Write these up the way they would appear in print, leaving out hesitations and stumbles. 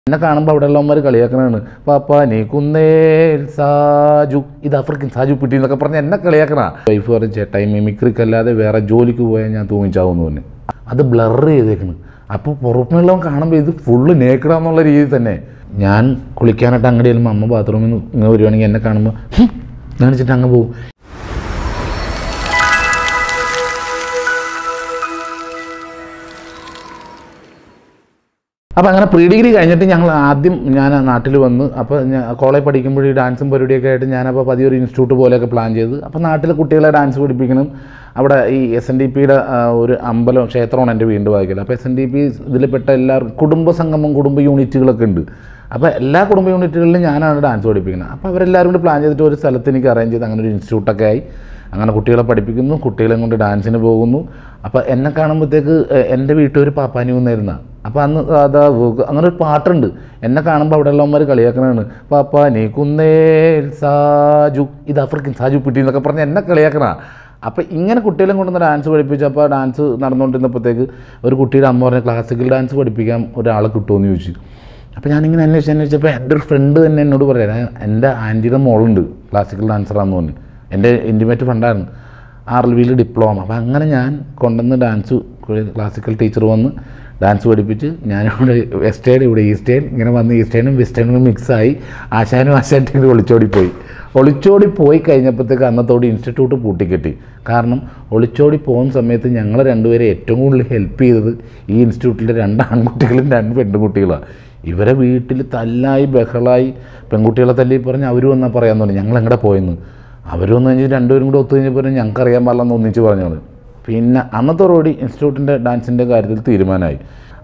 എന്നെ കാണുമ്പോൾ അവിടെ ഉള്ളവന്മാർ കളിയാക്കണതാണ്. പാപ്പാ നീ കുന്നേൽ സാജു, ഇത് ആഫ്രിക്കൻ സാജു പിട്ടി എന്നൊക്കെ പറഞ്ഞ് എന്നെ കളിയാക്കണ. വൈഫ് പറഞ്ഞ് ചേട്ടായി മിമിക്രിക്കല്ലാതെ വേറെ ജോലിക്ക് പോയാൽ ഞാൻ തൂങ്ങിച്ചാവുന്നു തന്നെ. അത് ബ്ലർ ചെയ്തേക്കുന്നു. അപ്പോൾ പുറത്തുനിന്നുള്ളവൻ കാണുമ്പോൾ ഇത് ഫുള്ള് നേക്കിടാന്നുള്ള രീതിയിൽ തന്നെ. ഞാൻ കുളിക്കാനായിട്ട് അങ്ങോട്ട് ചെല്ലുമ്പോൾ അമ്മ ബാത്റൂമിൽ നിന്ന് ഇങ്ങനെ വരുവാണെങ്കിൽ എന്നെ കാണുമ്പോൾ കാണിച്ചിട്ട് അങ്ങ് പോകും. അപ്പോൾ അങ്ങനെ പ്രീ ഡിഗ്രി കഴിഞ്ഞിട്ട് ഞാൻ നാട്ടിൽ വന്ന്. അപ്പോൾ കോളേജ് പഠിക്കുമ്പോൾ ഈ ഡാൻസും പരിപാടിയൊക്കെ ആയിട്ട് ഞാനപ്പോൾ പതിയൊരു ഇൻസ്റ്റിറ്റ്യൂട്ട് പോലെയൊക്കെ പ്ലാൻ ചെയ്ത്. അപ്പോൾ നാട്ടിലെ കുട്ടികളെ ഡാൻസ് പഠിപ്പിക്കണം. അവിടെ ഈ SNDPയുടെ ഒരു അമ്പലം ക്ഷേത്രമാണ് എൻ്റെ വീടിൻ്റെ വായിക്കൽ. അപ്പോൾ SNDP ഇതിൽപ്പെട്ട എല്ലാവർക്കും കുടുംബ സംഗമം കുടുംബ യൂണിറ്റുകളൊക്കെ ഉണ്ട്. അപ്പോൾ എല്ലാ കുടുംബ യൂണിറ്റുകളിലും ഞാനാണ് ഡാൻസ് പഠിപ്പിക്കുന്നത്. അപ്പോൾ അവരെല്ലാവരും കൂടി പ്ലാൻ ചെയ്തിട്ട് ഒരു സ്ഥലത്ത് എനിക്ക് അറേഞ്ച് ചെയ്ത് അങ്ങനെ ഒരു ഇൻസ്റ്റിറ്റ്യൂട്ടൊക്കെ ആയി. അങ്ങനെ കുട്ടികളെ പഠിപ്പിക്കുന്നു, കുട്ടികളെ കൊണ്ട് ഡാൻസിന് പോകുന്നു. അപ്പോൾ എന്നെ കാണുമ്പോഴത്തേക്ക് എൻ്റെ വീട്ടിൽ പാപ്പാനി വന്നിരുന്ന. അപ്പോൾ അന്ന് അങ്ങനെ ഒരു പാട്ടുണ്ട്. എന്നെ കാണുമ്പോൾ അവിടെ ഉള്ളവന്മാർ കളിയാക്കണതാണ്. പാപ്പാ നീ കുന്നേൽ സാജു, ഇത് ആഫ്രിക്കൻ സാജു പിട്ടി എന്നൊക്കെ പറഞ്ഞ് എന്നെ കളിയാക്കണ. അപ്പോൾ ഇങ്ങനെ കുട്ടികളെ കൊണ്ടുവന്ന് ഡാൻസ് പഠിപ്പിച്ചു. അപ്പോൾ ഡാൻസ് നടന്നുകൊണ്ടിരുന്നപ്പോഴത്തേക്ക് ഒരു കുട്ടിയുടെ അമ്മ പറഞ്ഞ ക്ലാസിക്കൽ ഡാൻസ് പഠിപ്പിക്കാൻ ഒരാളെ കിട്ടുമെന്ന് ചോദിച്ചു. അപ്പോൾ ഞാനിങ്ങനെ അന്വേഷിച്ചപ്പോൾ എൻ്റെ ഒരു ഫ്രണ്ട് തന്നെ എന്നോട് പറയാം, എൻ്റെ ആൻറ്റിയുടെ മോളുണ്ട് ക്ലാസിക്കൽ ഡാൻസറാന്ന് പറഞ്ഞു. എൻ്റെ ഇൻറ്റിമേറ്റ് ഫ്രണ്ടായിരുന്നു. RLVയിൽ ഡിപ്ലോമ. അപ്പോൾ അങ്ങനെ ഞാൻ കൊണ്ടുവന്ന് ഡാൻസ് ക്ലാസിക്കൽ ടീച്ചർ വന്ന് ഡാൻസ് പഠിപ്പിച്ച് ഞാനിവിടെ വെസ്റ്റ് സൈഡ് ഇവിടെ ഈസ്റ്റ് സൈഡ് ഇങ്ങനെ വന്ന് ഈസ്റ്റ് സൈഡും വെസ്റ്റ് സൈഡും മിക്സായി ആശാനും ആശാനും ഒളിച്ചോടിപ്പോയി കഴിഞ്ഞപ്പോഴത്തേക്ക് അന്നത്തോടെ ഇൻസ്റ്റിറ്റ്യൂട്ട് പൂട്ടിക്കെട്ടി. കാരണം ഒളിച്ചോടി പോകുന്ന സമയത്ത് ഞങ്ങൾ രണ്ടുപേരെ ഏറ്റവും കൂടുതൽ ഹെൽപ്പ് ചെയ്തത് ഈ ഇൻസ്റ്റിറ്റ്യൂട്ടിലെ 2 ആൺകുട്ടികളും 2 പെൺകുട്ടികളാണ്. ഇവരെ വീട്ടിൽ തല്ലായി ബഹളായി പെൺകുട്ടികളെ തല്ലി പറഞ്ഞ് അവർ വന്നാൽ പറയാൻ തോന്നി ഞങ്ങൾ എങ്ങടെ പോയെന്ന്. അവർ വന്നു കഴിഞ്ഞാൽ രണ്ടുപേരും കൂടെ ഒത്തു കഴിഞ്ഞപ്പോൾ ഞങ്ങൾക്ക് അറിയാൻ പാടില്ലെന്ന് ഒന്നിച്ച് പറഞ്ഞത്. പിന്നെ അന്നത്തോടുകൂടി ഇൻസ്റ്റിറ്റ്യൂട്ടിൻ്റെ ഡാൻസിൻ്റെ കാര്യത്തിൽ തീരുമാനമായി.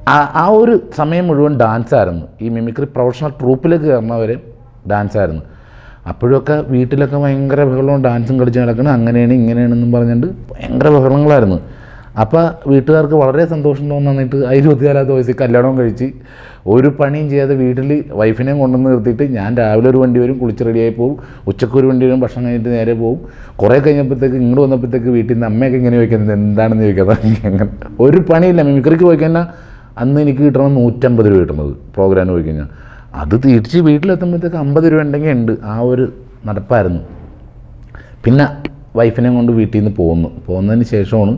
ആ ഒരു സമയം മുഴുവൻ ഡാൻസായിരുന്നു. ഈ മിമിക്രി പ്രൊഫഷണൽ ട്രൂപ്പിലേക്ക് കയറുന്നവരെ ഡാൻസായിരുന്നു. അപ്പോഴൊക്കെ വീട്ടിലൊക്കെ ഭയങ്കര ബഹളവും ഡാൻസും കളിച്ച് നടക്കണം. അങ്ങനെയാണ് ഇങ്ങനെയാണെന്നും പറഞ്ഞിട്ട് ഭയങ്കര ബഹളങ്ങളായിരുന്നു. അപ്പോൾ വീട്ടുകാർക്ക് വളരെ സന്തോഷം തോന്നിട്ട് 24 വയസ്സിൽ കല്യാണവും കഴിച്ച് ഒരു പണിയും ചെയ്യാതെ വീട്ടിൽ വൈഫിനെയും കൊണ്ടുവന്ന് നിർത്തിയിട്ട് ഞാൻ രാവിലെ ഒരു വണ്ടി വരും, കുളിച്ച് റെഡിയായി പോകും, ഉച്ചക്ക് ഒരു വണ്ടി വരും, ഭക്ഷണം കഴിഞ്ഞിട്ട് നേരെ പോകും. കുറേ കഴിഞ്ഞപ്പോഴത്തേക്ക് ഇങ്ങോട്ട് വന്നപ്പോഴത്തേക്ക് വീട്ടിൽ നിന്ന് അമ്മയൊക്കെ ഇങ്ങനെ ചോദിക്കുന്നത് എന്താണെന്ന് ചോദിക്കാതെ അങ്ങനെ ഒരു പണിയില്ല. മിമിക്രിക്ക് പോയി കഴിഞ്ഞാൽ അന്ന് എനിക്ക് കിട്ടണം 150 രൂപ കിട്ടുന്നത് പ്രോഗ്രാമിന് പോയി കഴിഞ്ഞാൽ. അത് തിരിച്ച് വീട്ടിലെത്തുമ്പോഴത്തേക്ക് 50 രൂപ ഉണ്ടെങ്കിൽ ഉണ്ട്. ആ ഒരു നടപ്പായിരുന്നു. പിന്നെ വൈഫിനെയും കൊണ്ട് വീട്ടിൽ നിന്ന് പോകുന്നതിന് ശേഷമാണ്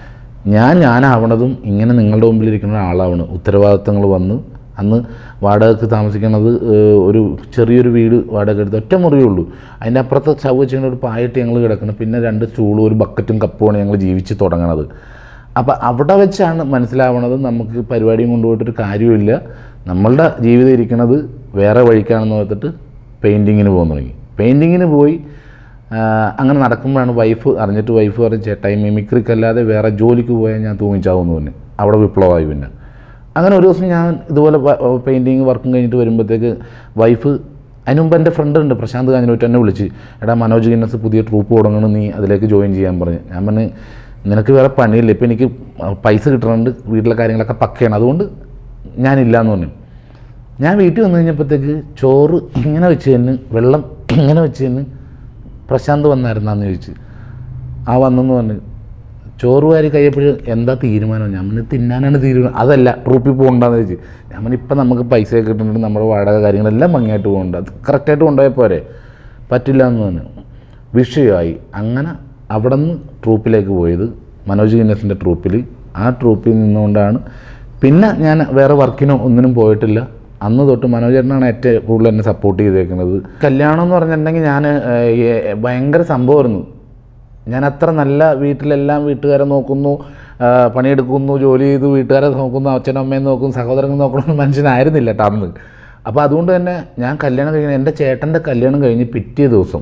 ഞാനാവണതും ഇങ്ങനെ നിങ്ങളുടെ മുമ്പിലിരിക്കുന്ന ആളാവണം. ഉത്തരവാദിത്തങ്ങൾ വന്ന് അന്ന് വാടകയ്ക്ക് താമസിക്കുന്നത് ഒരു ചെറിയൊരു വീട് വാടക എടുത്ത് 1 മുറിയേ ഉള്ളൂ. അതിൻ്റെ അപ്പുറത്തെ ചവ് വെച്ചിങ്ങനെ ഒരു പായിട്ട് ഞങ്ങൾ കിടക്കണം. പിന്നെ 2 സ്റ്റൂളും ഒരു ബക്കറ്റും കപ്പുമാണ് ഞങ്ങൾ ജീവിച്ച് തുടങ്ങണത്. അപ്പോൾ അവിടെ വെച്ചാണ് മനസ്സിലാവണത് നമുക്ക് പരിപാടിയും കൊണ്ടുപോയിട്ടൊരു കാര്യമില്ല, നമ്മളുടെ ജീവിതം ഇരിക്കുന്നത് വേറെ വഴിക്കാണെന്ന് ഓർത്തിട്ട് പെയിൻറ്റിങ്ങിന് പോകാൻ തുടങ്ങി. പെയിൻറ്റിങ്ങിന് പോയി അങ്ങനെ നടക്കുമ്പോഴാണ് വൈഫ് പറഞ്ഞ് ചേട്ടായി മിമിക്രിക്കല്ലാതെ വേറെ ജോലിക്ക് പോയാൽ ഞാൻ തൂങ്ങിച്ചാവുന്നു തന്നെ. അവിടെ വിപ്ലവമായി. പിന്നെ അങ്ങനെ ഒരു ദിവസം ഞാൻ ഇതുപോലെ പെയിൻറ്റിങ് വർക്കും കഴിഞ്ഞിട്ട് വരുമ്പോഴത്തേക്ക് വൈഫ്, അതിന് മുമ്പ് എൻ്റെ ഫ്രണ്ട് ഉണ്ട് പ്രശാന്ത് കാഞ്ഞിട്ട് എന്നെ വിളിച്ച്, എടാ മനോജ് ഗിന്നസ് പുതിയ ട്രൂപ്പ് തുടങ്ങണം, നീ അതിലേക്ക് ജോയിൻ ചെയ്യാൻ പറഞ്ഞ്. ഞാൻ പറഞ്ഞ് നിനക്ക് വേറെ പണിയില്ല, ഇപ്പോൾ എനിക്ക് പൈസ കിട്ടുന്നുണ്ട്, വീട്ടിലെ കാര്യങ്ങളൊക്കെ പക്കയാണ്, അതുകൊണ്ട് ഞാനില്ലയെന്ന് പറഞ്ഞു. ഞാൻ വീട്ടിൽ വന്നു കഴിഞ്ഞപ്പോഴത്തേക്ക് ചോറ് ഇങ്ങനെ വെച്ച് തന്നെ, വെള്ളം ഇങ്ങനെ വെച്ച് തന്നെ പ്രശാന്ത് വന്നായിരുന്നാന്ന് ചോദിച്ച്. വന്നെന്ന് പറഞ്ഞ് ചോറ് വാരി കഴിയപ്പോഴും എന്താ തീരുമാനം? ഞാൻ പറഞ്ഞ് തിന്നാനാണ് തീരുമാനം, അതല്ല ട്രൂപ്പിൽ പോകണ്ടെന്ന് ചോദിച്ചു. ഞാൻ പറഞ്ഞ് ഇപ്പം നമുക്ക് പൈസയൊക്കെ കിട്ടുന്നുണ്ട്, നമ്മുടെ വാടക കാര്യങ്ങളെല്ലാം ഭംഗിയായിട്ട് പോകുന്നുണ്ട്, അത് കറക്റ്റായിട്ട് കൊണ്ടുപോയാൽ പോരെ. പറ്റില്ല എന്ന് പറഞ്ഞു. വിഷയമായി. അങ്ങനെ അവിടെ നിന്ന് ട്രൂപ്പിലേക്ക് പോയത് മനോജ് ഗിന്നസിൻ്റെ ട്രൂപ്പിൽ. ആ ട്രൂപ്പിൽ നിന്നുകൊണ്ടാണ് പിന്നെ ഞാൻ വേറെ വർക്കിനോ ഒന്നിനും പോയിട്ടില്ല. അന്ന് തൊട്ട് മനോജ് ചേട്ടനാണ് ഏറ്റവും കൂടുതൽ എന്നെ സപ്പോർട്ട് ചെയ്തേക്കുന്നത്. കല്യാണം എന്ന് പറഞ്ഞിട്ടുണ്ടെങ്കിൽ ഞാൻ ഭയങ്കര സംഭവമായിരുന്നു. ഞാൻ അത്ര നല്ല വീട്ടിലെല്ലാം വീട്ടുകാരെ നോക്കുന്നു, പണിയെടുക്കുന്നു, ജോലി ചെയ്ത് വീട്ടുകാരെ നോക്കുന്നു, അച്ഛനും അമ്മയും നോക്കുന്നു, സഹോദരങ്ങൾ നോക്കണമെന്ന് മനുഷ്യനായിരുന്നില്ല കേട്ടോ അന്ന്. അപ്പോൾ അതുകൊണ്ട് തന്നെ ഞാൻ കല്യാണം കഴിഞ്ഞ എൻ്റെ ചേട്ടൻ്റെ കല്യാണം കഴിഞ്ഞ് പിറ്റേ ദിവസം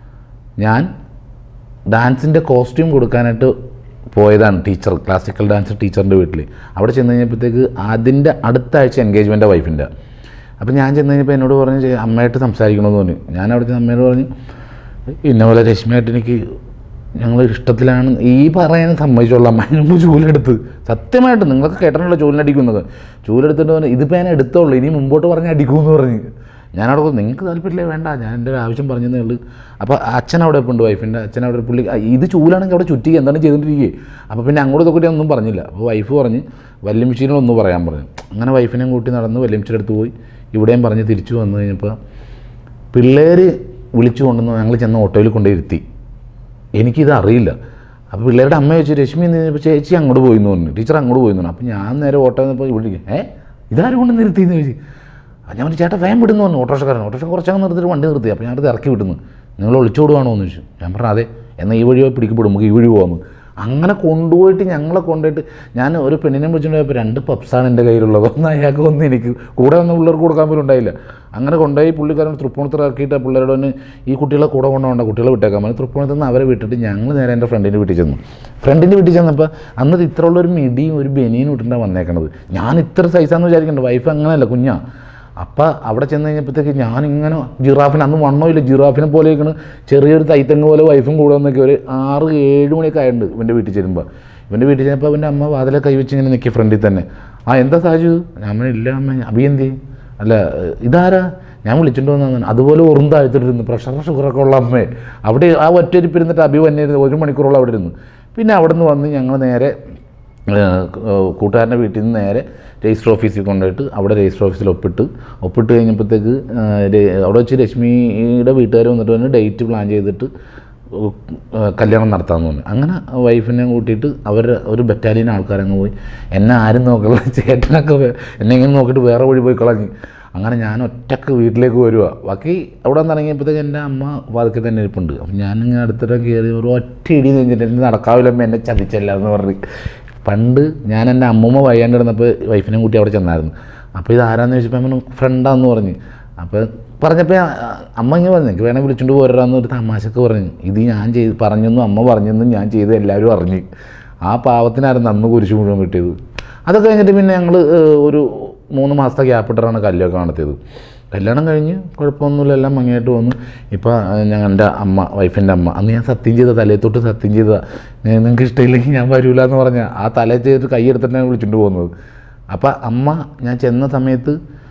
ഞാൻ ഡാൻസിൻ്റെ കോസ്റ്റ്യൂം കൊടുക്കാനായിട്ട് പോയതാണ് ടീച്ചർ, ക്ലാസിക്കൽ ഡാൻസ് ടീച്ചറിൻ്റെ വീട്ടിൽ. അവിടെ ചെന്ന് കഴിഞ്ഞപ്പോഴത്തേക്ക് അതിൻ്റെ അടുത്ത ആഴ്ച എൻഗേജ്മെൻറ്റാണ് വൈഫിൻ്റെ. അപ്പോൾ ഞാൻ ചെന്ന് കഴിഞ്ഞപ്പോൾ എന്നോട് പറഞ്ഞ് അമ്മയായിട്ട് സംസാരിക്കണമെന്ന് പറഞ്ഞു. ഞാൻ അവിടെ ചെന്ന് അമ്മയോട് പറഞ്ഞു ഇന്ന പോലെ രശ്മിയായിട്ട് എനിക്ക് ഞങ്ങൾ ഇഷ്ടത്തിലാണ് ഈ പറയാൻ സമ്മതിച്ചോളാം. അമ്മ മുമ്പ് ചൂലെടുത്ത് സത്യമായിട്ട് നിങ്ങൾക്ക് കേട്ടിട്ടുള്ള ചൂലിനടിക്കുന്നത് ചൂലെടുത്തിട്ട് പറഞ്ഞു ഇതിപ്പോൾ ഞാൻ എടുത്തോളൂ, ഇനി മുമ്പോട്ട് പറഞ്ഞ് അടിക്കുമെന്ന് പറഞ്ഞ്. ഞാനവിടെ നിങ്ങൾക്ക് താല്പര്യമില്ലേ വേണ്ട, ഞാൻ എൻ്റെ ഒരു ആവശ്യം പറഞ്ഞതേ ഉള്ളൂ. അപ്പോൾ അച്ഛൻ അവിടെ ഉണ്ട്, വൈഫിൻ്റെ അച്ഛൻ അവിടെ പുള്ളി ഇത് ചൂലാണെങ്കിൽ അവിടെ ചുറ്റി എന്താണ് ചെയ്തുകൊണ്ടിരിക്കുക. അപ്പോൾ പിന്നെ അങ്ങോട്ട് തൊക്കെ ഒന്നും പറഞ്ഞില്ല. അപ്പോൾ വൈഫ് പറഞ്ഞ് വല്യമ്മച്ചിനോടൊന്നും പറയാൻ പറഞ്ഞു. അങ്ങനെ വൈഫിനെയും കൂട്ടി നടന്ന് വല്യമ്മച്ചിയുടെ അടുത്ത് പോയി ഇവിടെയും പറഞ്ഞ് തിരിച്ചു വന്നു കഴിഞ്ഞപ്പോൾ പിള്ളേർ വിളിച്ചു കൊണ്ടുവന്ന് ഞങ്ങൾ ചെന്ന ഓട്ടോയിൽ കൊണ്ടുപോയിരുത്തി. എനിക്കിത് അറിയില്ല. അപ്പോൾ പിള്ളേരുടെ അമ്മ ചോദിച്ചു രശ്മി എന്ന് കഴിഞ്ഞപ്പോൾ ചേച്ചി അങ്ങോട്ട് പോയി എന്ന് പറഞ്ഞു, ടീച്ചർ അങ്ങോട്ട് പോയി എന്ന് പറഞ്ഞു. അപ്പോൾ ഞാൻ നേരെ ഓട്ടോ വന്നപ്പോൾ ഇവിടെ ഇതാരും കൊണ്ട് നിർത്തിയെന്ന് ചോദിച്ചു. ഞാൻ പറഞ്ഞു ചേട്ടാ വേഗം വിടുന്നു പറഞ്ഞു ഓട്ടോറിക്ഷക്കാരൻ. ഓട്ടോറിക്ഷ കുറച്ചങ്ങ് നിർത്തിയിട്ട് വണ്ടി നിർത്തി. അപ്പോൾ ഞാനത് ഇറക്കി വിടുന്നു. നിങ്ങൾ ഒളിച്ചോടുകയാണോ എന്ന് ചോദിച്ചു. ഞാൻ പറഞ്ഞു അതെ, എന്നാൽ ഈ വഴി പിടിക്കപ്പെടും, നമുക്ക് ഈ വഴി പോകാമെന്ന്. അങ്ങനെ കൊണ്ടുപോയിട്ട് ഞങ്ങളെ കൊണ്ടുപോയിട്ട് ഞാൻ ഒരു പെണ്ണിനെ വിളിച്ചുകൊണ്ട് പോയപ്പോൾ 2 പപ്സാണ് എൻ്റെ കയ്യിലുള്ളത്. ഒന്ന് അയാൾക്ക് ഒന്ന് എനിക്ക്, കൂടെ വന്ന പിള്ളേർക്ക് കൊടുക്കാൻ പോലും ഉണ്ടായില്ല. അങ്ങനെ കൊണ്ടുപോയി പുള്ളിക്കാരൻ തൃപ്പൂണിത്തുറ ഇറക്കിയിട്ട് പിള്ളേരോട് തന്നെ ഈ കുട്ടികളെ കൂടെ കൊണ്ടുപോകണ്ട, കുട്ടികളെ വിട്ടേക്കാൻ പറഞ്ഞു. തൃപ്പൂണിത്തുറ നിന്ന് അവരെ വിട്ടിട്ട് ഞങ്ങൾ നേരെ എൻ്റെ ഫ്രണ്ടിൻ്റെ വീട്ടിൽ ചെന്നു. ഫ്രണ്ടിൻ്റെ വീട്ടിൽ ചെന്നപ്പോൾ അന്നത് ഇത്ര ഉള്ളൊരു മിടിയും ഒരു ബനിയനും ഇട്ടിട്ടാണ് വന്നേക്കണത്. ഞാൻ ഇത്ര സൈസാന്ന് വിചാരിക്കണ്ട, വൈഫ് അങ്ങനെയല്ല കുഞ്ഞാ. അപ്പം അവിടെ ചെന്ന് കഴിഞ്ഞപ്പോഴത്തേക്ക് ഞാനിങ്ങനെ ജിറാഫിന്, അന്ന് വണ്ണമില്ല, ജിറാഫിനെ പോലെ ഇരിക്കണ്, ചെറിയൊരു തൈത്തങ്ങ് പോലെ വൈഫും കൂടെ വന്നൊക്കെ ഒരു 6-7 മണിയൊക്കെ ആയിട്ടുണ്ട് ഇവൻ്റെ വീട്ടിൽ ചെല്ലുമ്പോൾ. ഇവൻ്റെ വീട്ടിൽ ചെന്നപ്പോൾ അവൻ്റെ അമ്മ വാതിലെ കൈവച്ച് ഇങ്ങനെ നിൽക്കി ഫ്രണ്ടിൽ തന്നെ. എന്താ സാജു? ഞാൻ ഇല്ല അമ്മ, അഭിയന്തി അല്ല ഇതാരാ? ഞാൻ വിളിച്ചിട്ട് വന്നതാണ്. അതുപോലെ ഉറുന്താഴ്ത്തിട്ടിരുന്നു, പ്രഷർ ഷുഗറൊക്കെ ഉള്ള അമ്മയെ. അവിടെ ആ ഒറ്റയിരിപ്പിരുന്നിട്ട് അഭി വന്നിരുന്നു 1 മണിക്കൂറോളം അവിടെ ഇരുന്നു. പിന്നെ അവിടെ നിന്ന് വന്ന് ഞങ്ങൾ നേരെ കൂട്ടുകാരൻ്റെ വീട്ടിൽ നിന്ന് നേരെ രജിസ്റ്റർ ഓഫീസിൽ കൊണ്ടുപോയിട്ട് അവിടെ രജിസ്റ്റർ ഓഫീസിൽ ഒപ്പിട്ട് കഴിഞ്ഞപ്പോഴത്തേക്ക് അവിടെ വെച്ച് രശ്മിയുടെ വീട്ടുകാർ വന്നിട്ട് തന്നെ ഡേറ്റ് പ്ലാൻ ചെയ്തിട്ട് കല്യാണം നടത്താമെന്ന് പറഞ്ഞു. അങ്ങനെ വൈഫിനെ കൂട്ടിയിട്ട് ഒരു ബറ്റാലിയൻ ആൾക്കാരങ്ങ് പോയി. എന്നെ ആരും നോക്കില്ല, ചേട്ടനൊക്കെ എന്നെ ഇങ്ങനെ നോക്കിയിട്ട് വേറെ വഴി പോയി കളഞ്ഞ്. അങ്ങനെ ഞാൻ ഒറ്റക്ക് വീട്ടിലേക്ക് വരിക. ബാക്കി അവിടെ നിന്ന് ഇറങ്ങിയപ്പോഴത്തേക്ക് എൻ്റെ അമ്മ വാതിൽക്കൽ തന്നെ ഇരിപ്പുണ്ട്. അപ്പം ഞാനിങ്ങനെ അടുത്തിട്ട് കയറി ഒരു ഒറ്റ ഇടി കഴിഞ്ഞിട്ട് എനിക്ക് നടക്കാവില്ലമ്മ, എന്നെ ചതിച്ചല്ല എന്ന് പറഞ്ഞ്. പണ്ട് ഞാൻ എൻ്റെ അമ്മൂമ്മ വയ്യാണ്ട് കിടന്നപ്പോൾ വൈഫിനെ കൂട്ടി അവിടെ ചെന്നായിരുന്നു. അപ്പോൾ ഇത് ആരാന്ന് ചോദിച്ചപ്പോൾ അമ്മ ഫ്രണ്ടാന്ന് പറഞ്ഞ്. അപ്പോൾ പറഞ്ഞപ്പോൾ അമ്മ ഇങ്ങനെ പറഞ്ഞു എനിക്ക് വേണേൽ വിളിച്ചുകൊണ്ട് പോരാന്ന് ഒരു തമാശക്ക് പറഞ്ഞു. ഇത് ഞാൻ പറഞ്ഞെന്നും അമ്മ പറഞ്ഞെന്നും ഞാൻ ചെയ്ത് എല്ലാവരും അറിഞ്ഞ്. ആ പാവത്തിനായിരുന്നു അന്ന് കുരിശ് മുഴുവൻ കിട്ടിയത്. അതൊക്കെ കഴിഞ്ഞിട്ട് പിന്നെ ഞങ്ങൾ ഒരു 3 മാസത്തെ ഗ്യാപ്പിട്ടാണ് കല്യാണമൊക്കെ നടത്തിയത്. കല്യാണം കഴിഞ്ഞ് കുഴപ്പമൊന്നുമില്ല, എല്ലാം ഭംഗിയായിട്ട് വന്നു. ഇപ്പോൾ ഞങ്ങളുടെ അമ്മ, വൈഫിൻ്റെ അമ്മ, അന്ന് ഞാൻ സത്യം ചെയ്ത, തലയിൽ തൊട്ട് സത്യം ചെയ്തതാണ്, നിങ്ങൾക്ക് ഇഷ്ടമില്ലെങ്കിൽ ഞാൻ വരില്ല എന്ന് പറഞ്ഞാൽ ആ തലയിൽ ചെയ്തിട്ട് കൈയെടുത്തിട്ടാണ് വിളിച്ചുകൊണ്ട് പോകുന്നത്. അപ്പോൾ അമ്മ ഞാൻ ചെന്ന സമയത്ത്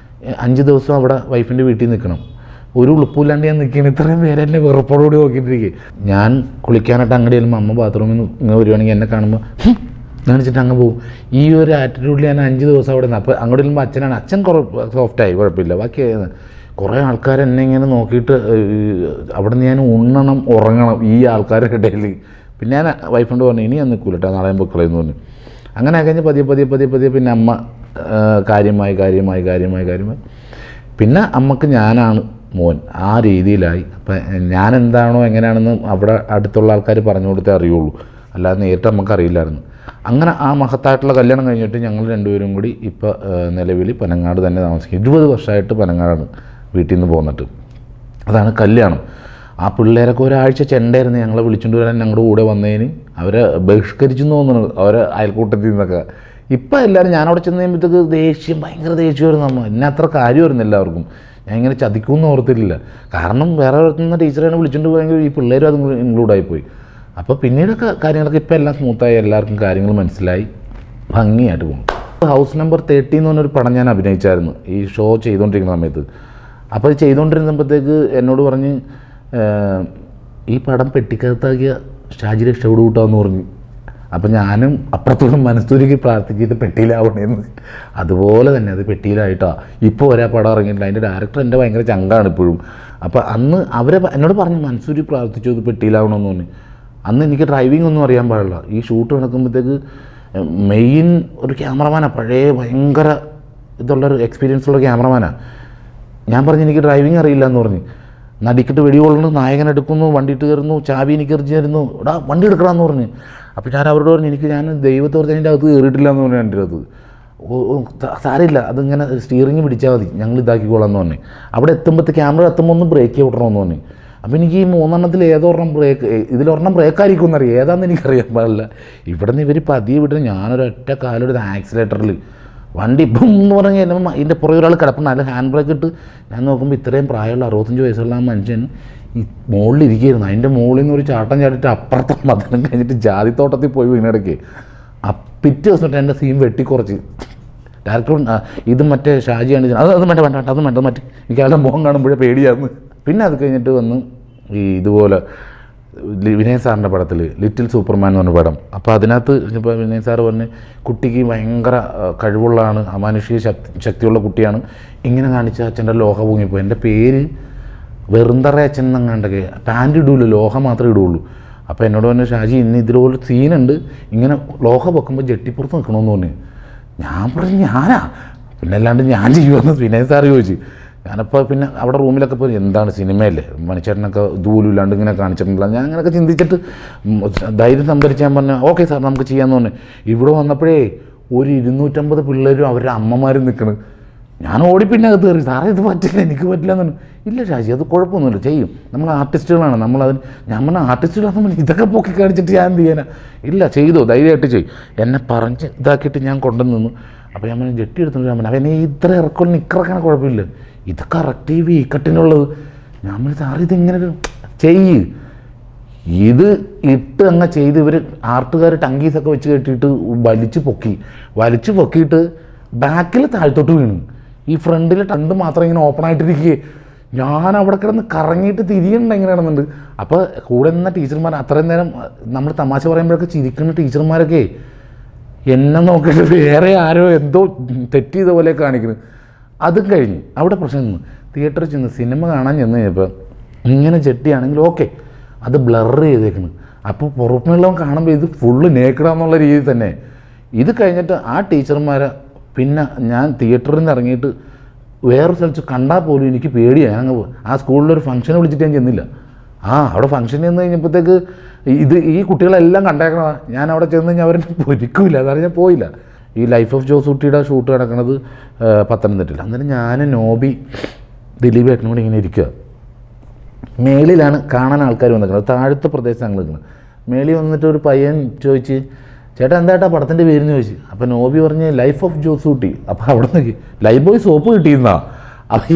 5 ദിവസം അവിടെ വൈഫിൻ്റെ വീട്ടിൽ നിൽക്കണം. ഒരു ഉളുപ്പില്ലാണ്ട് ഞാൻ നിൽക്കുകയാണ്. ഇത്രയും പേര് എന്നെ വെറുപ്പോടുകൂടി നോക്കിയിട്ടിരിക്കുക. ഞാൻ കുളിക്കാനായിട്ട് അങ്ങോട്ട് ചെല്ലുമ്പോൾ അമ്മ ബാത്റൂമിൽ നിന്ന് ഇങ്ങനെ വരുവാണെങ്കിൽ എന്നെ കാണുമ്പോൾ കാണിച്ചിട്ട് അങ്ങ് പോകും. ഈ ഒരു ആറ്റിറ്റ്യൂഡിൽ ഞാൻ 5 ദിവസം അവിടെ നിന്ന്. അപ്പോൾ അങ്ങോട്ട് ചെല്ലുമ്പോൾ അച്ഛൻ സോഫ്റ്റായി, കുഴപ്പമില്ല. ബാക്കി കുറേ ആൾക്കാർ എന്നെ ഇങ്ങനെ നോക്കിയിട്ട് അവിടെ നിന്ന് ഞാൻ ഉണ്ണണം ഉറങ്ങണം ഈ ആൾക്കാരുടെ ഇടയിൽ. പിന്നെ ഞാൻ വൈഫിനോട് പറഞ്ഞു ഇനി ഞാൻ നിൽക്കൂല കേട്ടോ, നാളെ പൊക്കളയെന്ന് പറഞ്ഞു. അങ്ങനെ കഴിഞ്ഞ് പതിയെ പിന്നെ അമ്മ കാര്യമായി പിന്നെ അമ്മക്ക് ഞാനാണ് മോൻ, ആ രീതിയിലായി. അപ്പം ഞാൻ എന്താണോ എങ്ങനെയാണെന്ന് അവിടെ അടുത്തുള്ള ആൾക്കാർ പറഞ്ഞു കൊടുത്തേ അറിയുള്ളൂ, അല്ലാതെ നേരിട്ട് നമുക്കറിയില്ലായിരുന്നു. അങ്ങനെ ആ മഹത്തായിട്ടുള്ള കല്യാണം കഴിഞ്ഞിട്ട് ഞങ്ങൾ രണ്ടുപേരും കൂടി ഇപ്പോൾ നിലവിൽ പനങ്ങാട് തന്നെ താമസിക്കും. 20 വർഷമായിട്ട് പനങ്ങാടാണ് വീട്ടിൽ നിന്ന് പോന്നിട്ട്. അതാണ് കല്യാണം. ആ പിള്ളേരൊക്കെ ഒരാഴ്ച ചെണ്ടായിരുന്നു ഞങ്ങളെ വിളിച്ചുകൊണ്ട് വരാൻ ഞങ്ങളുടെ കൂടെ വന്നതിന്. അവരെ ബഹിഷ്കരിച്ചെന്ന് തോന്നുന്നു അവരെ അയൽക്കൂട്ടത്തിൽ നിന്നൊക്കെ. ഇപ്പം എല്ലാവരും ഞാനവിടെ ചെന്ന് കഴിയുമ്പോഴത്തേക്ക് ഭയങ്കര ദേഷ്യമായിരുന്നു. അമ്മ എന്നെ അത്ര കാര്യമായിരുന്നു എല്ലാവർക്കും. ഞാൻ ഇങ്ങനെ ചതിക്കുമെന്ന് ഓർത്തിട്ടില്ല. കാരണം വേറെ നിന്ന് ടീച്ചറെ വിളിച്ചുകൊണ്ട് പോയെങ്കിൽ ഈ പിള്ളേരും അത് ഇൻക്ലൂഡായിപ്പോയി. അപ്പോൾ പിന്നീടൊക്കെ കാര്യങ്ങളൊക്കെ ഇപ്പോൾ എല്ലാം സ്മൂത്തായി, എല്ലാവർക്കും കാര്യങ്ങൾ മനസ്സിലായി, ഭംഗിയായിട്ട് പോകും. ഹൗസ് നമ്പർ 30 എന്ന് പറഞ്ഞൊരു പടം ഞാൻ അഭിനയിച്ചായിരുന്നു ഈ ഷോ ചെയ്തുകൊണ്ടിരിക്കുന്ന സമയത്ത്. അപ്പോൾ ഇത് ചെയ്തുകൊണ്ടിരുന്നപ്പോഴത്തേക്ക് എന്നോട് പറഞ്ഞ് ഈ പടം പെട്ടിക്കകത്താക്കിയ ഷാജി രക്ഷയോട് കൂട്ടാമെന്ന് പറഞ്ഞു. അപ്പം ഞാനും അപ്പുറത്തോളം മനസ്സൂരിക്ക് പ്രാർത്ഥിച്ചത് പെട്ടിയിലാവണേന്ന്. അതുപോലെ തന്നെ അത് പെട്ടിയിലായിട്ടാണ്. ഇപ്പോൾ ഒരേ പടം ഇറങ്ങിയിട്ടില്ല. അതിൻ്റെ ഡയറക്ടർ എൻ്റെ ഭയങ്കര ചങ്കാണ് ഇപ്പോഴും. അപ്പോൾ അന്ന് എന്നോട് പറഞ്ഞു മനസ്സൂരി പ്രാർത്ഥിച്ചു അത് പെട്ടിയിലാവണമെന്ന് പറഞ്ഞു. അന്ന് എനിക്ക് ഡ്രൈവിംഗ് ഒന്നും അറിയാൻ പാടില്ല. ഈ ഷൂട്ട് നടക്കുമ്പോഴത്തേക്ക് മെയിൻ ഒരു ക്യാമറമാനാണ്, പഴയ ഭയങ്കര ഇതുള്ളൊരു എക്സ്പീരിയൻസ് ഉള്ള ക്യാമറമാനാണ്. ഞാൻ പറഞ്ഞു എനിക്ക് ഡ്രൈവിംഗ് അറിയില്ല എന്ന് പറഞ്ഞു. നടിക്കിട്ട് വെടികൊള്ളുന്നു, നായകൻ എടുക്കുന്നു, വണ്ടി ഇട്ട് കയറുന്നു, ചാവി എനിക്ക് എറിഞ്ഞ് തരുന്നു, എടാ വണ്ടി എടുക്കണമെന്ന് പറഞ്ഞു. അപ്പോൾ ഞാൻ അവരോട് പറഞ്ഞു ഞാൻ ദൈവത്തോട് അതിൻ്റെ അകത്ത് കയറിയിട്ടില്ല എന്ന് പറഞ്ഞു. എൻ്റെ അത് സാരമില്ല, അതിങ്ങനെ സ്റ്റിയറിങ് പിടിച്ചാൽ മതി, ഞങ്ങൾ ഇതാക്കിക്കോളാം എന്ന് പറഞ്ഞു. അവിടെ ക്യാമറ എത്തുമ്പോൾ ഒന്ന് ബ്രേക്ക് വിടണമെന്ന് പറഞ്ഞു. അപ്പോൾ എനിക്ക് ഈ 3 ഏതൊരെണ്ണം ഇതിലൊരെണ്ണം ബ്രേക്കായിരിക്കും എന്നറിയാം, ഏതാണെന്ന് എനിക്കറിയാൻ പാടില്ല. ഇവിടെ നിന്ന് ഇവർ പതിയെ വിട്ട് ഞാനൊരൊറ്റ കാലൊരു ആക്സിലേറ്ററിൽ വണ്ടി ഇപ്പം എന്ന് പറഞ്ഞാൽ എന്നെ ഇതിൻ്റെ പുറകെ ഒരാൾ കിടപ്പുണ്ട്, അതിൽ ഹാൻഡ് ബ്രേക്ക് ഇട്ട് ഞാൻ നോക്കുമ്പോൾ ഇത്രയും പ്രായമുള്ള 65 വയസ്സുള്ള ആ മനുഷ്യൻ ഈ മുകളിലിരിക്കുകയായിരുന്നു. അതിൻ്റെ മുകളിൽ നിന്ന് ഒരു ചാട്ടം ചാടിയിട്ട് അപ്പുറത്തെ മതം കഴിഞ്ഞിട്ട് ജാതിത്തോട്ടത്തിൽ പോയി വീണിടയ്ക്ക്. പിറ്റേ ദിവസം തൊട്ട് എൻ്റെ സീൻ വെട്ടിക്കുറച്ച് ഡയറക്ടർ ഇത് മറ്റേ ഷാജിയാണ് അത് വേണ്ട മറ്റേ എനിക്ക് അയാളുടെ മുഖം കാണുമ്പോഴേ പേടിയായിരുന്നു. പിന്നെ അത് കഴിഞ്ഞിട്ട് വന്ന് ഈ ഇതുപോലെ വിനയ് സാറിൻ്റെ പടത്തിൽ ലിറ്റിൽ സൂപ്പർമാൻ എന്ന് പറഞ്ഞ പടം. അപ്പോൾ അതിനകത്ത് ഇപ്പോൾ വിനയ് സാറ് പറഞ്ഞ് കുട്ടിക്ക് ഭയങ്കര കഴിവുള്ളതാണ്, അമാനുഷിക ശക്തിയുള്ള കുട്ടിയാണ്, ഇങ്ങനെ കാണിച്ച അച്ഛൻ്റെ ലോഹ പൊങ്ങിപ്പോയി. എൻ്റെ പേര് വെറുന്തറ അച്ഛൻ എന്നങ്ങാണ്ടൊക്കെ, പാൻറ് ഇടൂല്ലോ, ലോഹ മാത്രമേ ഇടുകയുള്ളൂ. അപ്പോൾ എന്നോട് പറഞ്ഞു, ഷാജി ഇന്ന് ഇതിലൊരു സീനുണ്ട്, ഇങ്ങനെ ലോഹ പൊക്കുമ്പോൾ ജെട്ടിപ്പുറത്ത് നിൽക്കണമെന്ന് പറഞ്ഞു. ഞാൻ പറഞ്ഞു ഞാനാ, പിന്നെ അല്ലാണ്ട് ഞാൻ ചെയ്യുമെന്ന് വിനയ് സാറ് ചോദിച്ചു. ഞാനപ്പോൾ പിന്നെ അവിടെ റൂമിലൊക്കെ പോയി എന്താണ് സിനിമയല്ലേ, മണിച്ചേട്ടനൊക്കെ ഇതുപോലും ഇല്ലാണ്ട് ഇങ്ങനെ കാണിച്ചിട്ടുണ്ടല്ലോ, ഞാൻ അങ്ങനെയൊക്കെ ചിന്തിച്ചിട്ട് ധൈര്യം സംഭരിച്ച് ഞാൻ പറഞ്ഞു ഓക്കെ സാർ നമുക്ക് ചെയ്യാമെന്ന് പറഞ്ഞു. ഇവിടെ വന്നപ്പോഴേ ഒരു 250 പിള്ളേരും അവരുടെ അമ്മമാരും നിൽക്കണം. ഞാൻ ഓടി പിന്നെ അകത്ത് കയറി, സാറേ ഇത് പറ്റില്ല, എനിക്ക് പറ്റില്ല എന്ന് പറഞ്ഞു. ഇല്ല ഷാജി അത് കുഴപ്പമൊന്നുമില്ല, ചെയ്യും, നമ്മൾ ആർട്ടിസ്റ്റുകളാണ്, നമ്മളതിന് ഞാൻ പറഞ്ഞ ആർട്ടിസ്റ്റുകളാണെന്ന് പറഞ്ഞു ഇതൊക്കെ പൊക്കി കാണിച്ചിട്ട് ഞാൻ എന്ത് ചെയ്യാനാ, ഇല്ല ചെയ്തോ ധൈര്യമായിട്ട് ചെയ്യും എന്നെ പറഞ്ഞ് ഇതാക്കിയിട്ട് ഞാൻ കൊണ്ടുവന്നു. അപ്പോൾ ഞാൻ പറഞ്ഞു ജെട്ടി എടുത്തിട്ട് ഞാൻ പറഞ്ഞു അവനെ ഇത്ര ഇറക്കം നിക്കറക്കാൻ കുഴപ്പമില്ല, ഇത് കറക്റ്റ് ഈ വീക്കട്ടിനുള്ളത്. ഞാൻ പറഞ്ഞു സാറ് ഇതിങ്ങനെ ചെയ്യ്, ഇത് ഇട്ട് അങ്ങ് ചെയ്ത് ഇവർ ആർട്ടുകാർ ടങ്കീസൊക്കെ വെച്ച് കെട്ടിയിട്ട് വലിച്ചു പൊക്കിയിട്ട് ബാക്കിൽ താഴ്ത്തോട്ട് വീണു. ഈ ഫ്രണ്ടിൽ ടണ്ട് മാത്രം ഇങ്ങനെ ഓപ്പൺ ആയിട്ടിരിക്കുകയെ. ഞാൻ അവിടെ കിടന്ന് കറങ്ങിയിട്ട് തിരിയണ്ട എങ്ങനെ കിടന്നുണ്ട്. അപ്പോൾ കൂടെ നിന്ന ടീച്ചർമാർ അത്രയും നേരം നമ്മൾ തമാശ പറയുമ്പോഴൊക്കെ ചിരിക്കുന്ന ടീച്ചർമാരൊക്കെ എന്നെ നോക്കിയിട്ട് വേറെ ആരോ എന്തോ തെറ്റ് ചെയ്ത പോലെ കാണിക്കുന്നു. അതും കഴിഞ്ഞ് അവിടെ പ്രശ്നം നിന്ന് തിയേറ്ററിൽ ചെന്ന് സിനിമ കാണാൻ ചെന്ന് കഴിഞ്ഞപ്പോൾ ഇങ്ങനെ ചെട്ടിയാണെങ്കിൽ ഓക്കെ അത് ബ്ലർ ചെയ്തേക്കുന്നു. അപ്പോൾ പുറത്തുനിന്നുള്ളവൻ കാണുമ്പോൾ ഇത് ഫുള്ള് നേക്കിടാന്നുള്ള രീതിയിൽ തന്നെ. ഇത് കഴിഞ്ഞിട്ട് ആ ടീച്ചർമാരെ പിന്നെ ഞാൻ തിയേറ്ററിൽ നിന്ന് ഇറങ്ങിയിട്ട് വേറെ സ്ഥലത്ത് കണ്ടാൽ പോലും എനിക്ക് പേടിയാണ്. ഞാൻ ആ സ്കൂളിലൊരു ഫംഗ്ഷനെ വിളിച്ചിട്ട് ഞാൻ ചെന്നില്ല. അവിടെ ഫംഗ്ഷൻ ചെന്ന് കഴിഞ്ഞപ്പോഴത്തേക്ക് ഈ കുട്ടികളെല്ലാം കണ്ടേക്കണതാണ്. ഞാൻ അവിടെ ചെന്ന് കഴിഞ്ഞാൽ അവരെ പൊരിക്കില്ല, അതാണ് ഞാൻ പോയില്ല. ഈ ലൈഫ് ഓഫ് ജോസൂട്ടിയുടെ ഷൂട്ട് നടക്കുന്നത് പത്തനംതിട്ടയിൽ. അന്നേരം ഞാൻ നോബി ദിലീപ് ഏട്ടനും കൂടി ഇങ്ങനെ ഇരിക്കുക. മേളിലാണ് കാണാൻ ആൾക്കാർ വന്നിരിക്കുന്നത്, താഴത്തെ പ്രദേശത്ത് ഞങ്ങൾ നിൽക്കുന്നത്. മേളിൽ വന്നിട്ട് ഒരു പയ്യൻ ചോദിച്ച് ചേട്ടാ എന്താ പടത്തിൻ്റെ പേരെന്ന് ചോദിച്ചു. അപ്പോൾ നോബി പറഞ്ഞ് ലൈഫ് ഓഫ് ജോസൂട്ടി. അപ്പോൾ അവിടെ നിന്ന് ലൈഫ് ബോയ് സോപ്പ് കിട്ടിയിരുന്നാ. അപ്പോൾ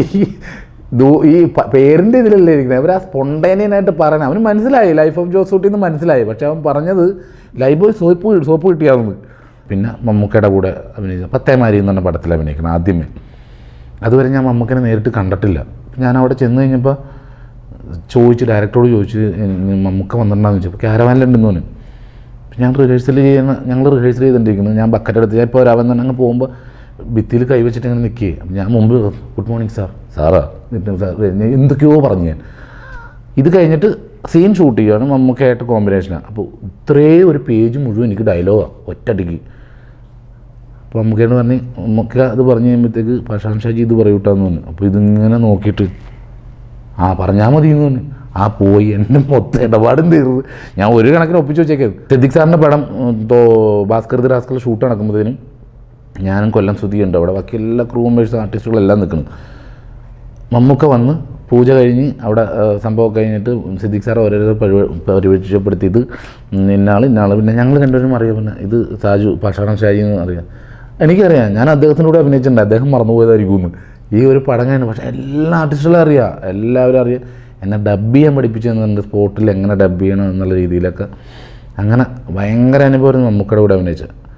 ഈ പേരിൻ്റെ ഇതിലല്ലേ ഇരിക്കുന്നത്, അവർ ആ സ്പോണ്ടേനിയനായിട്ട് പറയണം. അവന് മനസ്സിലായി ലൈഫ് ഓഫ് ജോസൂട്ടി എന്ന് മനസ്സിലായി, പക്ഷെ അവൻ പറഞ്ഞത് ലൈഫ് ബോയ് സോപ്പ് കിട്ടിയാവുന്നത്. പിന്നെ മമ്മൂക്കയുടെ കൂടെ അഭിനയിച്ച പത്തേമാരി എന്ന് പറഞ്ഞ പടത്തിൽ അഭിനയിക്കണം ആദ്യമേ. അതുവരെ ഞാൻ മമ്മൂക്കനെ നേരിട്ട് കണ്ടിട്ടില്ല. ഞാൻ അവിടെ ചെന്ന് കഴിഞ്ഞപ്പോൾ ഡയറക്ടറോട് ചോദിച്ചു മമ്മൂക്ക വന്നിട്ടുണ്ടാന്ന് ചോദിച്ചപ്പോൾ ക്യാരവാനിലുണ്ടെന്ന് പറഞ്ഞു. ഞങ്ങൾ റിഹേഴ്സൽ ചെയ്തുകൊണ്ടിരിക്കുന്നു. ഞാൻ ബക്കറ്റ് എടുത്ത് ഞാൻ ഇപ്പോൾ രാവൻ തന്നെ അങ്ങ് പോകുമ്പോൾ ഭിത്തിയിൽ കൈവച്ചിട്ട് ഇങ്ങനെ നിൽക്കുകയെ. ഞാൻ മുമ്പ് ഗുഡ് മോർണിംഗ് സാറാ എന്തൊക്കെയോ പറഞ്ഞു ഞാൻ. ഇത് കഴിഞ്ഞിട്ട് സീൻ ഷൂട്ട് ചെയ്യുകയാണ്, മമ്മൂക്കയായിട്ട് കോമ്പിനേഷനാണ്. അപ്പോൾ ഇത്രയും ഒരു പേജ് മുഴുവൻ എനിക്ക് ഡയലോഗാണ് ഒറ്റടിക്ക്. അപ്പോൾ മമ്മൂക്കയോട് പറഞ്ഞ് മമ്മൂക്ക അത് പറഞ്ഞു കഴിയുമ്പോഴത്തേക്ക് pashanamshaji ഇത് പറയൂട്ടാന്ന് പറഞ്ഞു. അപ്പോൾ ഇതിങ്ങനെ നോക്കിയിട്ട് പറഞ്ഞാൽ മതി എന്ന് പറഞ്ഞു. പോയി എൻ്റെ മൊത്തം ഇടപാടും തീർന്ന് ഞാൻ ഒരു കണക്കിന് ഒപ്പിച്ച് വെച്ചേക്കത്. സിദ്ദിഖ് സാറിൻ്റെ പടം ഭാസ്കർ റാസ്കൽ ഷൂട്ട് നടക്കുമ്പോഴത്തേനും ഞാനും കൊല്ലം സുധിയുണ്ട് അവിടെ, ബാക്കി എല്ലാ ക്രൂ മെമ്പേഴ്സ് ആർട്ടിസ്റ്റുകളെല്ലാം നിൽക്കുന്നു. മമ്മൂക്ക വന്ന് പൂജ കഴിഞ്ഞ് അവിടെ സംഭവം കഴിഞ്ഞിട്ട് സിദ്ദിഖ് സാർ ഓരോരോ പരിചയപ്പെടുത്തിയത് ഇന്നാൾ പിന്നെ ഞങ്ങൾ രണ്ടുപേരും അറിയാം. പിന്നെ ഇത് സാജു pashanamshaji എന്ന് അറിയാം. എനിക്കറിയാം, ഞാൻ അദ്ദേഹത്തിൻ്റെ കൂടെ അഭിനയിച്ചിട്ടുണ്ട്, അദ്ദേഹം മറന്നുപോയതായിരിക്കും ഈ ഒരു പടം കഴിഞ്ഞു. പക്ഷേ എല്ലാ ആർട്ടിസ്റ്റുകളും അറിയാം, എല്ലാവരും അറിയാം. എന്നെ ഡബ് ചെയ്യാൻ പഠിപ്പിച്ചു തന്നിട്ടുണ്ട്, സ്പോട്ടിൽ എങ്ങനെ ഡബ് ചെയ്യണം എന്നുള്ള രീതിയിലൊക്കെ. അങ്ങനെ ഭയങ്കര അനുഭവമായിരുന്നു മമ്മൂക്കയുടെ കൂടെ അഭിനയിച്ചത്.